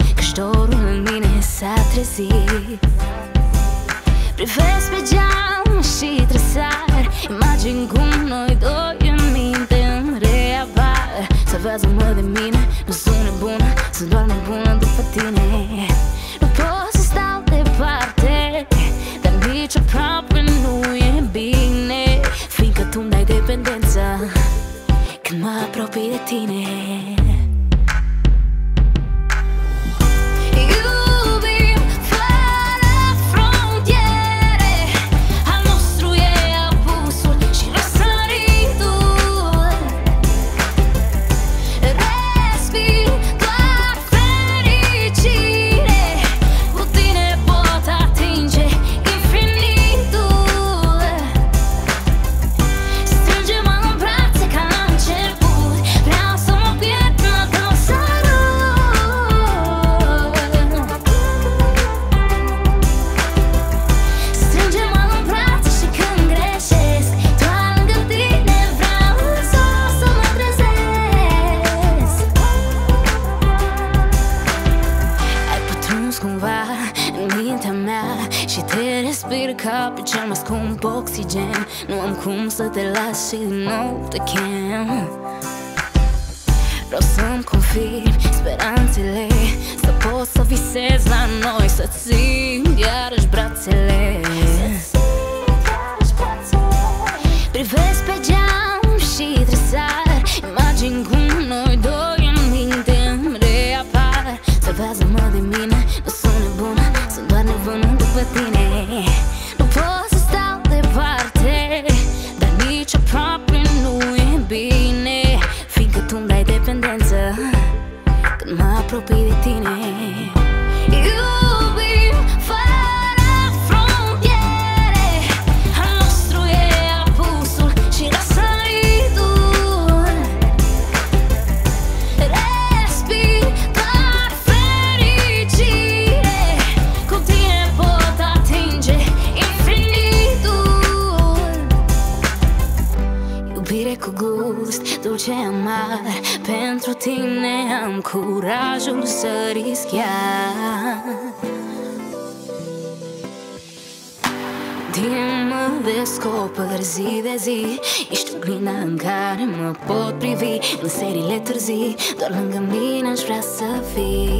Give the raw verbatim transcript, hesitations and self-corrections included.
Căștorul în mine s-a trezit. Privesc pe geam și trăsar imagini cum noi doi în minte îmi reapar. Salvează-mă de mine, nu sunt nebună, sunt doar nebună după tine. Nu pot să stau departe, dar nici aproape nu e bine, fiindcă tu-mi dai dependență când mă apropii de tine. Și te respir ca pe cel mai scump oxigen. Nu am cum să te las și din nou te chem. Vreau să-mi confirm speranțele, să pot să visez la noi, să țin iarăși brațele. Privesc pe geam și tresar imagini cum noi doi în minte îmi reapar. Salvează-mă de mine, nu sunt nebună, sunt doar nebună după tine. Nu pot să stau departe, dar nici aproape nu e bine, fiindcă tu-mi dai dependență când mă apropii de tine. Iubim fără frontiere, al nostru e apusul și răsăritul. Respir doar fericire, cu tine pot atinge infinitul. Iubire cu gust, dulce amar, pentru tine am curajul să risc iar. Tine mă descoper zi de zi, ești oglinda în care mă pot privi. În serile târzii, doar lângă mine aș vrea să fii.